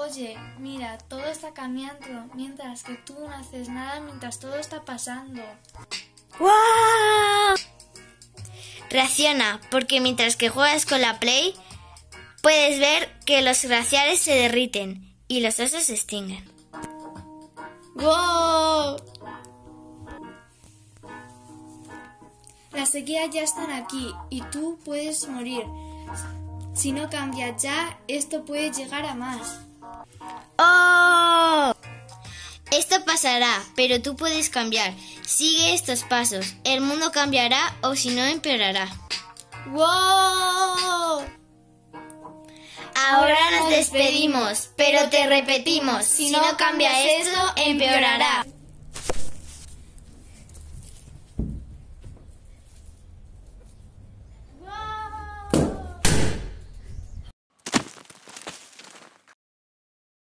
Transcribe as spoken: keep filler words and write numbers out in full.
Oye, mira, todo está cambiando, mientras que tú no haces nada mientras todo está pasando. ¡Wow! Reacciona, porque mientras que juegas con la Play, puedes ver que los glaciares se derriten y los osos se extinguen. ¡Wow! Las sequías ya están aquí y tú puedes morir. Si no cambias ya, esto puede llegar a más. ¡Oh! Esto pasará, pero tú puedes cambiar. Sigue estos pasos. El mundo cambiará o si no empeorará. ¡Wow! Ahora nos despedimos, pero te repetimos, si no cambias esto, empeorará.